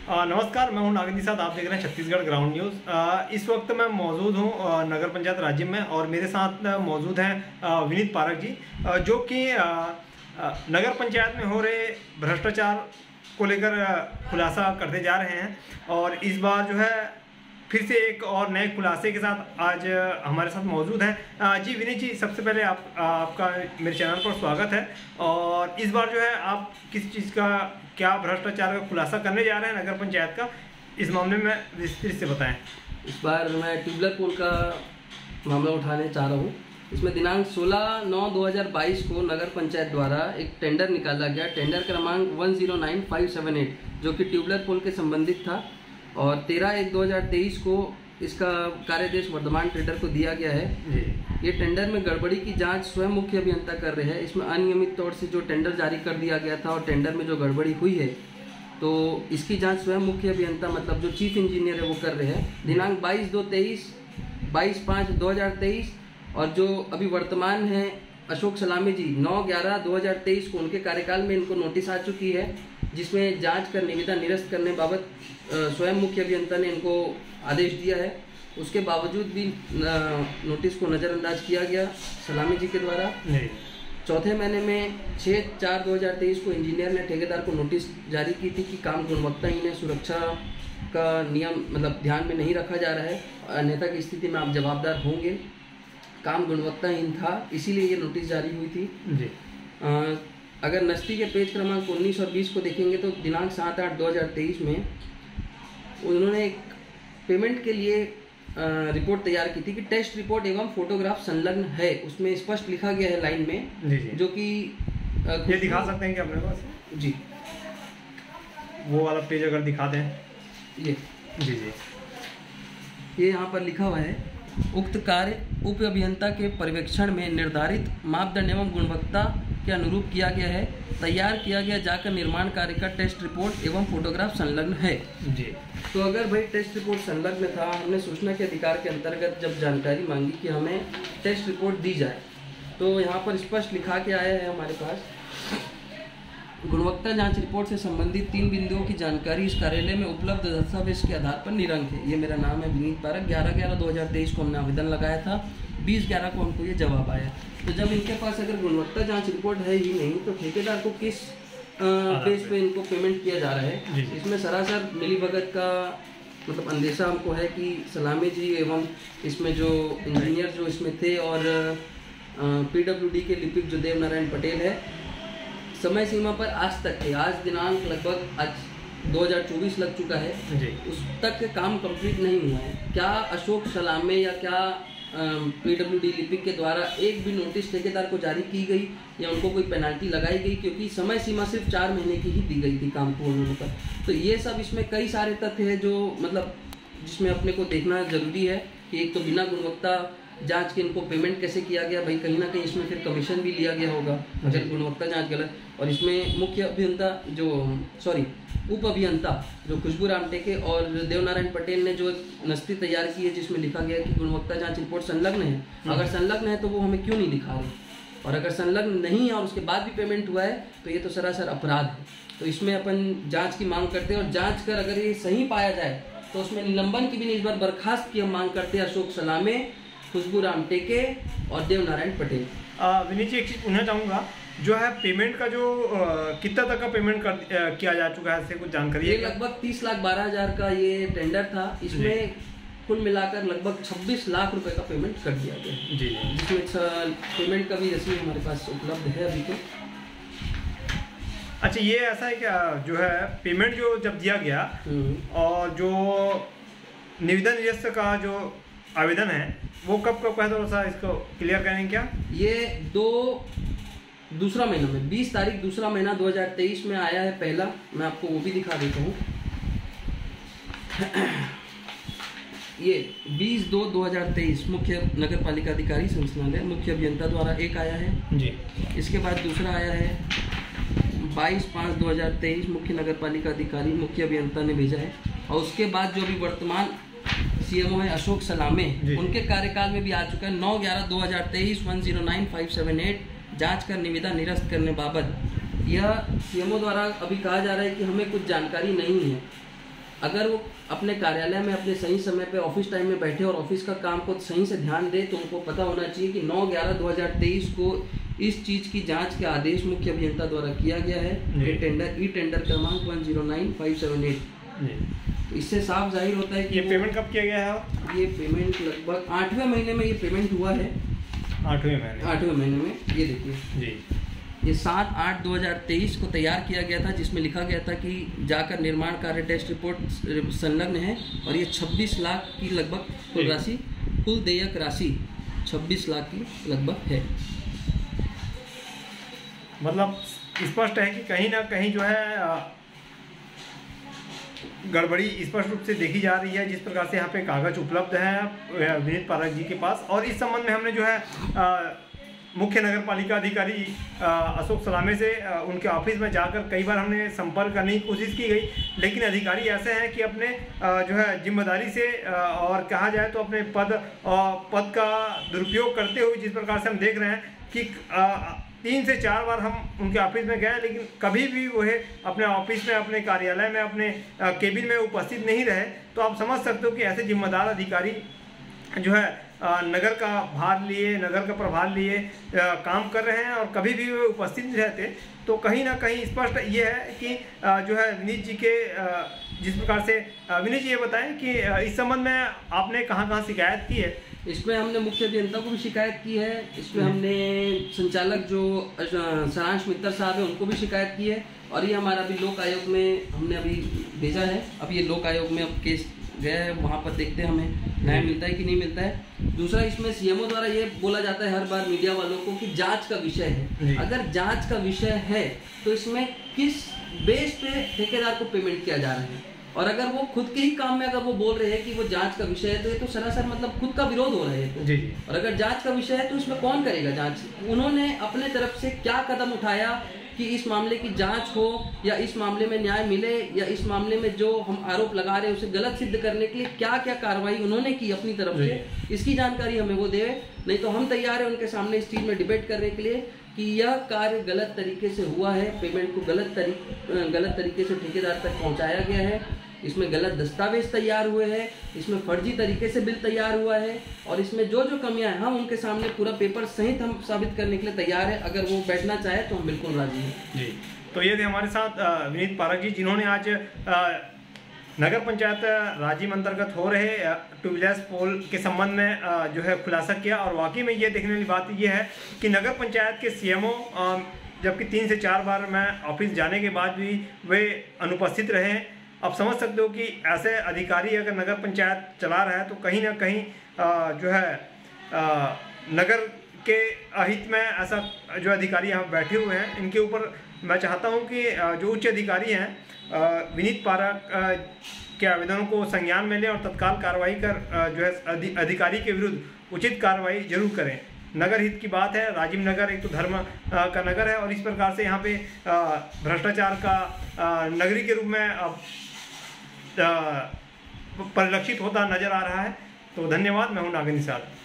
नमस्कार, मैं हूं नागेंद्र निषाद। आप देख रहे हैं छत्तीसगढ़ ग्राउंड न्यूज़। इस वक्त मैं मौजूद हूं नगर पंचायत राज्य में और मेरे साथ मौजूद हैं विनीत पारक जी, जो कि नगर पंचायत में हो रहे भ्रष्टाचार को लेकर खुलासा करते जा रहे हैं। और इस बार जो है फिर से एक और नए खुलासे के साथ आज हमारे साथ मौजूद हैं। जी विनीत जी, सबसे पहले आपका मेरे चैनल पर स्वागत है। और इस बार जो है आप किस चीज़ का, क्या भ्रष्टाचार का खुलासा करने जा रहे हैं नगर पंचायत का, इस मामले में विस्तृत से बताएं। इस बार मैं ट्यूबलर पोल का मामला उठाने चाह रहा हूँ। इसमें दिनांक 16/9/2022 को नगर पंचायत द्वारा एक टेंडर निकाला गया, टेंडर क्रमांक 109578, जो कि ट्यूबलर पोल के संबंधित था। और 13/1/2023 को इसका कार्यदेश वर्धमान ट्रेडर को दिया गया है। ये टेंडर में गड़बड़ी की जांच स्वयं मुख्य अभियंता कर रहे हैं। इसमें अनियमित तौर से जो टेंडर जारी कर दिया गया था और टेंडर में जो गड़बड़ी हुई है, तो इसकी जांच स्वयं मुख्य अभियंता मतलब जो चीफ इंजीनियर है वो कर रहे हैं। दिनांक 22/2/23, 22/5/2023 और जो अभी वर्तमान है अशोक सलामी जी 9/11/2023 को, उनके कार्यकाल में इनको नोटिस आ चुकी है, जिसमें जांच कर निविदा निरस्त करने बाबत स्वयं मुख्य अभियंता ने इनको आदेश दिया है। उसके बावजूद भी नोटिस को नज़रअंदाज किया गया सलामी जी के द्वारा। चौथे महीने में 6/4/2023 को इंजीनियर ने ठेकेदार को नोटिस जारी की थी कि काम गुणवत्ताहीन है, सुरक्षा का नियम मतलब ध्यान में नहीं रखा जा रहा है, अन्यथा की स्थिति में आप जवाबदार होंगे। काम गुणवत्ताहीन था, इसीलिए ये नोटिस जारी हुई थी जी। अगर नस्ती के पेज क्रमांक 19 और 20 को देखेंगे तो दिनांक 7/8/2023 में उन्होंने एक पेमेंट के लिए रिपोर्ट तैयार की थी कि टेस्ट रिपोर्ट एवं फोटोग्राफ संलग्न है। उसमें स्पष्ट लिखा गया है लाइन में जी। जो कि ये दिखा सकते हैं क्या अपने पास? जी, वो वाला पेज अगर दिखा दें। ये जी जी, ये यहाँ पर लिखा हुआ है, उक्त कार्य उप अभियंता के पर्यवेक्षण में निर्धारित मापदंड एवं गुणवत्ता के अनुरूप किया गया है, तैयार किया गया जाकर निर्माण कार्य का टेस्ट रिपोर्ट एवं फोटोग्राफ संलग्न है जी। तो अगर भाई टेस्ट रिपोर्ट संलग्न था, हमने सूचना के अधिकार के अंतर्गत जब जानकारी मांगी कि हमें टेस्ट रिपोर्ट दी जाए, तो यहाँ पर स्पष्ट लिखा के आया है हमारे पास, गुणवत्ता जांच रिपोर्ट से संबंधित 3 बिंदुओं की जानकारी इस कार्यालय में उपलब्ध दस्तावेज के आधार पर निरंक है। ये मेरा नाम है विनीत पारक। 11/11/2023 को हमने आवेदन लगाया था, 20/11 को हमको ये जवाब आया। तो जब इनके पास अगर गुणवत्ता जांच रिपोर्ट है ही नहीं, तो ठेकेदार को किस बेस पे इनको पेमेंट किया जा रहा है? इसमें सरासर मिलीभगत का मतलब अंदेशा हमको है कि सलामी जी एवं इसमें जो इंजीनियर जो इसमें थे और PWD के लिपिक जो देव नारायण पटेल है, समय सीमा पर आज तक है, आज दिनांक लगभग आज 2024 लग चुका है जी। उस तक काम कंप्लीट नहीं हुआ है। क्या अशोक सलामे या क्या PWD लिपिक के द्वारा एक भी नोटिस ठेकेदार को जारी की गई या उनको कोई पेनाल्टी लगाई गई? क्योंकि समय सीमा सिर्फ 4 महीने की ही दी गई थी काम पूर्ण होने पर। तो ये सब इसमें कई सारे तथ्य है जो मतलब जिसमें अपने को देखना जरूरी है कि एक तो बिना गुणवत्ता जांच के इनको पेमेंट कैसे किया गया, भाई कहीं ना कहीं इसमें फिर कमीशन भी लिया गया होगा अगर गुणवत्ता जांच गलत। और इसमें मुख्य अभियंता उप अभियंता जो खुशबू रामटेके और देवनारायण पटेल ने जो नस्ती तैयार की है, जिसमें लिखा गया है कि गुणवत्ता जांच रिपोर्ट संलग्न है। अगर संलग्न है तो वो हमें क्यों नहीं दिखा रहे, और अगर संलग्न नहीं है और उसके बाद भी पेमेंट हुआ है तो ये तो सरासर अपराध है। तो इसमें अपन जाँच की मांग करते हैं, और जाँच कर अगर ये सही पाया जाए तो उसमें निलंबन की भी नहीं, इस बार बर्खास्त की हम मांग करते हैं अशोक सलामे, खुशबू रामटेके और देव नारायण पटेल। विनीत जी, एक चीज़ पूछना चाहूँगा, जो है पेमेंट का जो कितना तक का पेमेंट किया जा चुका है, इससे कुछ जानकारी? ये लगभग 30,12,000 का ये टेंडर था। इसमें कुल मिलाकर लगभग 26 लाख रुपए का पेमेंट कर दिया गया जी, जिसमें पेमेंट का भी रसीद हमारे पास उपलब्ध है अभी तो। अच्छा, ये ऐसा है क्या, जो है पेमेंट जो जब दिया गया और जो निविदा निरस्त का जो आवेदन है वो कब है, थोड़ा सा इसको क्लियर करेंगे क्या? ये दूसरा महीना में 20 तारीख दूसरा महीना 2023 में आया है पहला। मैं आपको वो भी दिखा देता हूँ। ये 20/2/2023 मुख्य नगर पालिका अधिकारी संचालनालय मुख्य अभियंता द्वारा एक आया है जी। इसके बाद दूसरा आया है 22/5/2023 मुख्य नगर पालिका अधिकारी मुख्य अभियंता ने भेजा है। और उसके बाद जो अभी वर्तमान CMO है अशोक सलामे, उनके कार्यकाल में भी आ चुका है 9/11/2023 109578 जांच कर निविदा निरस्त करने बाबत। यह CMO द्वारा अभी कहा जा रहा है कि हमें कुछ जानकारी नहीं है अगर वो अपने कार्यालय में अपने सही समय पे ऑफिस टाइम में बैठे और ऑफिस का काम को सही से ध्यान दे, तो उनको पता होना चाहिए कि 9/11/2023 को इस चीज़ की जांच के आदेश मुख्य अभियंता द्वारा किया गया है। ये टेंडर क्रमांक 109578। तो इससे साफ जाहिर होता है कि ये पेमेंट कब किया गया है? ये पेमेंट लगभग 8वें महीने में ये पेमेंट हुआ है। 8वें महीने में ये देखिए जी, ये 7/8/2023 को तैयार किया गया था, जिसमें लिखा गया था कि जाकर निर्माण कार्य टेस्ट रिपोर्ट संलग्न है, और ये 26 लाख की लगभग कुल राशि, कुल देयक राशि 26 लाख की लगभग है। मतलब स्पष्ट है कि कहीं ना कहीं जो है गड़बड़ी स्पष्ट रूप से देखी जा रही है। जिस प्रकार से यहाँ पे कागज उपलब्ध है विनीत पारक जी के पास, और इस संबंध में हमने जो है मुख्य नगर पालिका अधिकारी अशोक सलामे से उनके ऑफिस में जाकर कई बार हमने संपर्क करने की कोशिश की गई, लेकिन अधिकारी ऐसे हैं कि अपने जो है जिम्मेदारी से और कहा जाए तो अपने पद का दुरुपयोग करते हुए, जिस प्रकार से हम देख रहे हैं कि 3 से 4 बार हम उनके ऑफिस में गए, लेकिन कभी भी वो है अपने ऑफिस में, अपने कार्यालय में, अपने केबिन में उपस्थित नहीं रहे। तो आप समझ सकते हो कि ऐसे जिम्मेदार अधिकारी जो है नगर का भार लिए, नगर का प्रभार लिए काम कर रहे हैं और कभी भी वे उपस्थित नहीं रहते। तो कहीं ना कहीं स्पष्ट ये है कि जो है विनीत जी के जिस प्रकार से विनीत जी ये बताएं कि इस संबंध में आपने कहाँ शिकायत की है? इसमें हमने मुख्य अभियंता को भी शिकायत की है, इसमें हमने संचालक जो सारांश मित्तर साहब है उनको भी शिकायत की है, और ये हमारा अभी लोक आयोग में हमने अभी भेजा है। अब ये लोक आयोग में अब केस गया है, वहाँ पर देखते हैं हमें न्याय मिलता है कि नहीं मिलता है। दूसरा, इसमें सीएमओ द्वारा ये बोला जाता है हर बार मीडिया वालों को कि जांच का विषय है। अगर जांच का विषय है तो इसमें किस बेस पे ठेकेदार को पेमेंट किया जा रहा है, और अगर वो खुद के ही काम में अगर वो बोल रहे हैं कि वो जांच का विषय है, तो ये तो सरासर मतलब खुद का विरोध हो रहा है तो। जी। और अगर जांच का विषय है तो उसमें कौन करेगा जांच? उन्होंने अपने तरफ से क्या कदम उठाया कि इस मामले की जांच हो, या इस मामले में न्याय मिले, या इस मामले में जो हम आरोप लगा रहे हैं उसे गलत सिद्ध करने के लिए क्या क्या कार्रवाई उन्होंने की अपनी तरफ से, इसकी जानकारी हमें वो दे। नहीं तो हम तैयार हैं उनके सामने इस चीज़ में डिबेट करने के लिए कि यह कार्य गलत तरीके से हुआ है, पेमेंट को गलत तरीके से ठेकेदार तक पहुंचाया गया है, इसमें गलत दस्तावेज तैयार हुए हैं, इसमें फर्जी तरीके से बिल तैयार हुआ है, और इसमें जो कमियां हैं हम उनके सामने पूरा पेपर सहित हम साबित करने के लिए तैयार है। अगर वो बैठना चाहे तो हम बिल्कुल राजी हैं। जी, तो ये थे हमारे साथ विनीत पारक जी, जिन्होंने आज नगर पंचायत राज्य में अंतर्गत हो रहे ट्यूबलेस पोल के संबंध में जो है खुलासा किया। और वाकई में ये देखने वाली बात ये है कि नगर पंचायत के सीएमओ जबकि 3 से 4 बार मैं ऑफिस जाने के बाद भी वे अनुपस्थित रहे। अब समझ सकते हो कि ऐसे अधिकारी अगर नगर पंचायत चला रहा है तो कहीं ना कहीं जो है नगर के अहित में ऐसा जो अधिकारी यहाँ बैठे हुए हैं, इनके ऊपर मैं चाहता हूँ कि जो उच्च अधिकारी हैं विनीत पारक के आवेदनों को संज्ञान में लें और तत्काल कार्रवाई कर जो है अधिकारी के विरुद्ध उचित कार्रवाई जरूर करें। नगर हित की बात है, राजीव नगर एक तो धर्म का नगर है और इस प्रकार से यहाँ पे भ्रष्टाचार का नगरी के रूप में परिलक्षित होता नजर आ रहा है। तो धन्यवाद, मैं हूँ नागेंद्र निषाद।